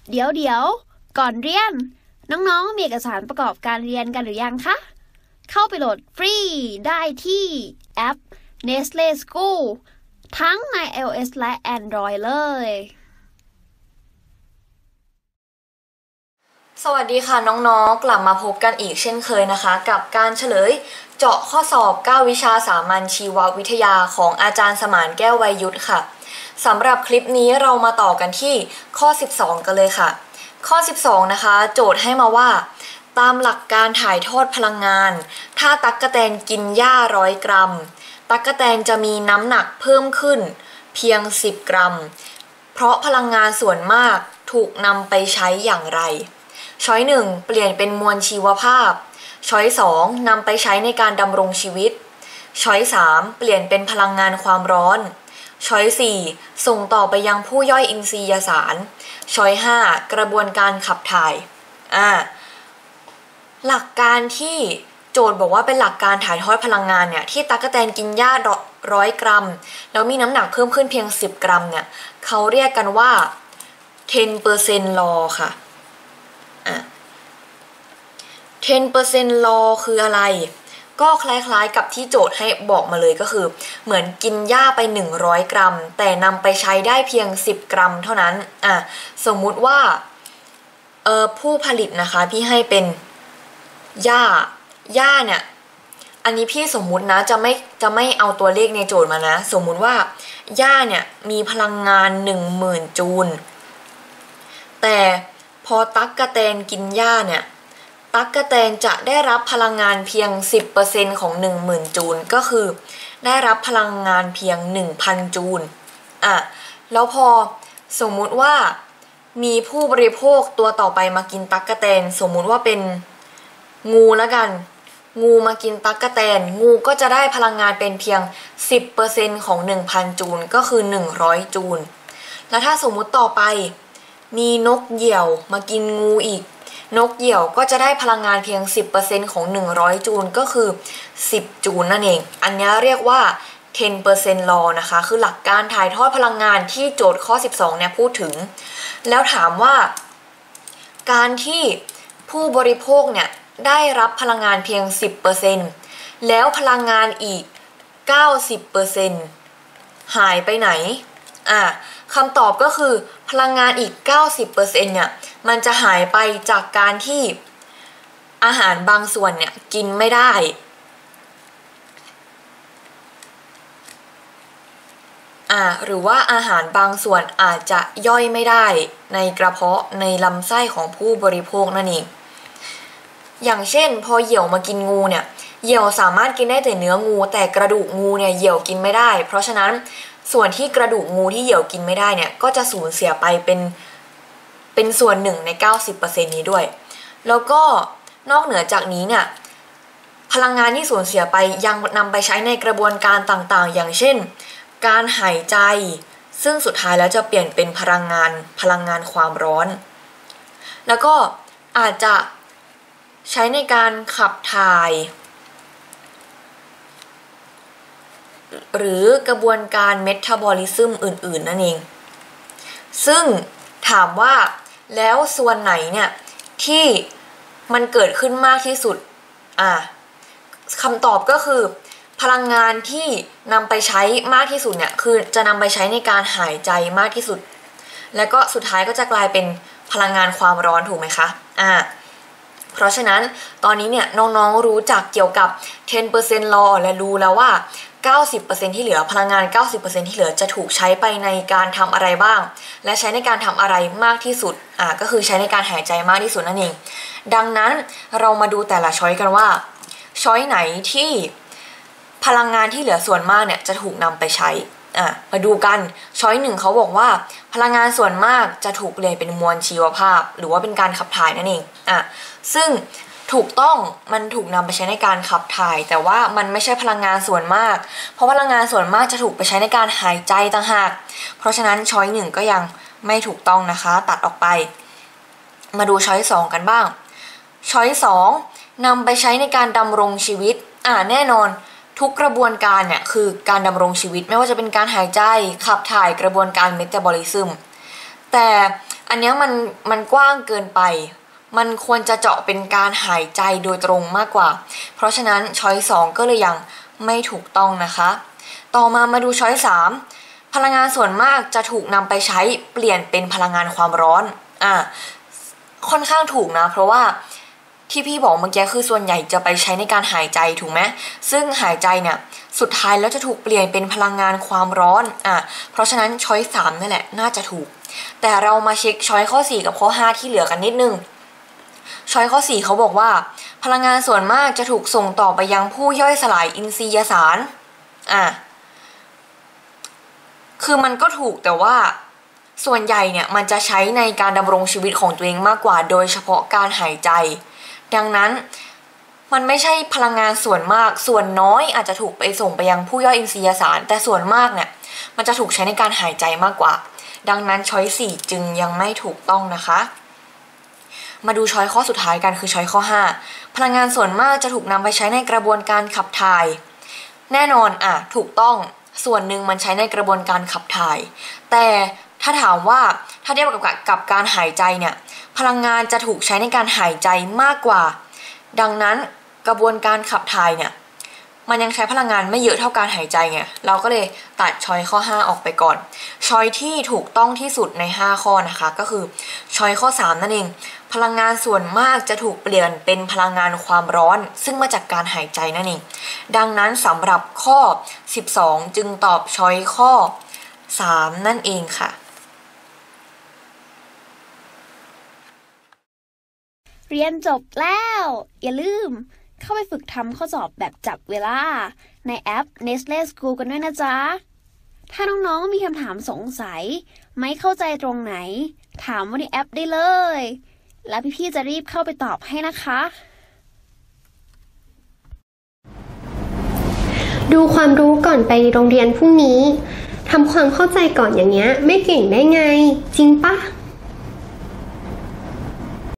เดี๋ยวก่อนเรียนน้องๆมีเอกสารประกอบการเรียนกันหรือยังคะเข้าไปโหลดฟรีได้ที่แอป Nestle School ทั้งใน iOS และ Android เลยสวัสดีค่ะน้องๆกลับมาพบกันอีกเช่นเคยนะคะกับการเฉลยเจาะข้อสอบ9วิชาสามัญชีววิทยาของอาจารย์สมานแก้วไวยยุทธค่ะสำหรับคลิปนี้เรามาต่อกันที่ข้อ12กันเลยค่ะข้อ12นะคะโจทย์ให้มาว่าตามหลักการถ่ายทอดพลังงานถ้าตั๊กแตนกินหญ้า100 กรัมตั๊กแตนจะมีน้ำหนักเพิ่มขึ้นเพียง10 กรัมเพราะพลังงานส่วนมากถูกนำไปใช้อย่างไรช้อย1เปลี่ยนเป็นมวลชีวภาพช้อย2นำไปใช้ในการดำรงชีวิตช้อย3เปลี่ยนเป็นพลังงานความร้อนช้อย4ส่งต่อไปยังผู้ย่อยอินทรียสารช้อย5กระบวนการขับถ่ายหลักการที่โจทย์บอกว่าเป็นหลักการถ่ายทอดพลังงานเนี่ยที่ตั๊กแตนกินหญ้า100 กรัมแล้วมีน้ำหนักเพิ่มขึ้นเพียง10 กรัมเนี่ยเขาเรียกกันว่า 10% law ค่ะ10% law คืออะไรก็คล้ายๆกับที่โจทย์ให้บอกมาเลยก็คือเหมือนกินหญ้าไป100 กรัมแต่นำไปใช้ได้เพียง10 กรัมเท่านั้นสมมุติว่าผู้ผลิตนะคะพี่ให้เป็นหญ้าเนี่ยอันนี้พี่สมมุตินะจะไม่เอาตัวเลขในโจทย์มานะสมมุติว่าหญ้าเนี่ยมีพลังงาน 10,000 จูลแต่พอตั๊กแตนกินหญ้าเนี่ยตั๊กแตนจะได้รับพลังงานเพียง 10% ของ 10,000 จูลก็คือได้รับพลังงานเพียง 1,000 จูลแล้วพอสมมุติว่ามีผู้บริโภคตัวต่อไปมากินตั๊กแตนสมมุติว่าเป็นงูแล้วกันงูมากินตั๊กแตนงูก็จะได้พลังงานเป็นเพียง 10% ของ 1,000 จูลก็คือ100 จูลแล้วถ้าสมมุติต่อไปมีนกเหยี่ยวมากินงูอีกนกเหยี่ยวก็จะได้พลังงานเพียง 10% ของ100 จูลก็คือ10 จูลนั่นเองอันนี้เรียกว่า 10% law นะคะคือหลักการถ่ายทอดพลังงานที่โจทย์ข้อ12เนี่ยพูดถึงแล้วถามว่าการที่ผู้บริโภคเนี่ยได้รับพลังงานเพียง 10% แล้วพลังงานอีก 90% หายไปไหนคำตอบก็คือพลังงานอีก 90% เนี่ยมันจะหายไปจากการที่อาหารบางส่วนเนี่ยกินไม่ได้หรือว่าอาหารบางส่วนอาจจะย่อยไม่ได้ในกระเพาะในลำไส้ของผู้บริโภคนั่นเองอย่างเช่นพอเหยี่ยวมากินงูเนี่ยเหยี่ยวสามารถกินได้แต่เนื้องูแต่กระดูกงูเนี่ยเหยี่ยวกินไม่ได้เพราะฉะนั้นส่วนที่กระดูกงูที่เหยี่ยวกินไม่ได้เนี่ยก็จะสูญเสียไปเป็นส่วนหนึ่งใน 90% นี้ด้วยแล้วก็นอกเหนือจากนี้เนี่ยพลังงานที่สูญเสียไปยังนำไปใช้ในกระบวนการต่างๆอย่างเช่นการหายใจซึ่งสุดท้ายแล้วจะเปลี่ยนเป็นพลังงานความร้อนแล้วก็อาจจะใช้ในการขับถ่ายหรือกระบวนการเมตาบอลิซึมอื่นๆนั่นเองซึ่งถามว่าแล้วส่วนไหนเนี่ยที่มันเกิดขึ้นมากที่สุดคำตอบก็คือพลังงานที่นำไปใช้มากที่สุดเนี่ยคือจะนำไปใช้ในการหายใจมากที่สุดแล้วก็สุดท้ายก็จะกลายเป็นพลังงานความร้อนถูกไหมคะเพราะฉะนั้นตอนนี้เนี่ยน้องๆรู้จักเกี่ยวกับ 10% law และรู้แล้วว่า 90% ที่เหลือพลังงาน 90% ที่เหลือจะถูกใช้ไปในการทำอะไรบ้างและใช้ในการทำอะไรมากที่สุดก็คือใช้ในการหายใจมากที่สุดนั่นเองดังนั้นเรามาดูแต่ละช้อยกันว่าช้อยไหนที่พลังงานที่เหลือส่วนมากเนี่ยจะถูกนำไปใช้มาดูกันช้อย1เขาบอกว่าพลังงานส่วนมากจะถูกเปลี่ยนเป็นมวลชีวภาพหรือว่าเป็นการขับถ่ายนั่นเองซึ่งถูกต้องมันถูกนำไปใช้ในการขับถ่ายแต่ว่ามันไม่ใช่พลังงานส่วนมากเพราะพลังงานส่วนมากจะถูกไปใช้ในการหายใจต่างหากเพราะฉะนั้นช้อย1ก็ยังไม่ถูกต้องนะคะตัดออกไปมาดูช้อย2กันบ้างช้อย2นำไปใช้ในการดำรงชีวิตแน่นอนทุกกระบวนการเนี่ยคือการดำรงชีวิตไม่ว่าจะเป็นการหายใจขับถ่ายกระบวนการเมตาบอลิซึมแต่อันนี้มันกว้างเกินไปมันควรจะเจาะเป็นการหายใจโดยตรงมากกว่าเพราะฉะนั้นช้อย2ก็เลยยังไม่ถูกต้องนะคะต่อมาดูช้อย3พลังงานส่วนมากจะถูกนำไปใช้เปลี่ยนเป็นพลังงานความร้อนค่อนข้างถูกนะเพราะว่าที่พี่บอกเมื่อกี้คือส่วนใหญ่จะไปใช้ในการหายใจถูกไหมซึ่งหายใจเนี่ยสุดท้ายแล้วจะถูกเปลี่ยนเป็นพลังงานความร้อนเพราะฉะนั้นช้อย3นั่นแหละน่าจะถูกแต่เรามาเช็คช้อยข้อ4กับข้อ5ที่เหลือกันนิดนึงช้อยข้อ4เขาบอกว่าพลังงานส่วนมากจะถูกส่งต่อไปยังผู้ย่อยสลายอินทรียสารคือมันก็ถูกแต่ว่าส่วนใหญ่เนี่ยมันจะใช้ในการดำรงชีวิตของตัวเองมากกว่าโดยเฉพาะการหายใจดังนั้นมันไม่ใช่พลังงานส่วนมากส่วนน้อยอาจจะถูกไปส่งไปยังผู้ย่อยอินทรียสารแต่ส่วนมากเนี่ยมันจะถูกใช้ในการหายใจมากกว่าดังนั้นช้อย4จึงยังไม่ถูกต้องนะคะมาดูช้อยข้อสุดท้ายกันคือช้อยข้อ5พลังงานส่วนมากจะถูกนำไปใช้ในกระบวนการขับถ่ายแน่นอนถูกต้องส่วนหนึ่งมันใช้ในกระบวนการขับถ่ายแต่ถ้าถามว่าถ้าเทียบกับการหายใจเนี่ยพลังงานจะถูกใช้ในการหายใจมากกว่าดังนั้นกระบวนการขับถ่ายเนี่ยมันยังใช้พลังงานไม่เยอะเท่าการหายใจไงเราก็เลยตัดช้อยข้อ5ออกไปก่อนช้อยที่ถูกต้องที่สุดใน5ข้อนะคะก็คือช้อยข้อ3นั่นเองพลังงานส่วนมากจะถูกเปลี่ยนเป็นพลังงานความร้อนซึ่งมาจากการหายใจนั่นเองดังนั้นสำหรับข้อ12จึงตอบช้อยข้อ3นั่นเองค่ะเรียนจบแล้วอย่าลืมเข้าไปฝึกทำข้อสอบแบบจับเวลาในแอป Nestle School กันด้วยนะจ๊ะถ้าน้องๆมีคำถามสงสัยไม่เข้าใจตรงไหนถามว่าในแอปได้เลยแล้วพี่ๆจะรีบเข้าไปตอบให้นะคะดูความรู้ก่อนไปโรงเรียนพรุ่งนี้ทำความเข้าใจก่อนอย่างเงี้ยไม่เก่งได้ไงจริงปะ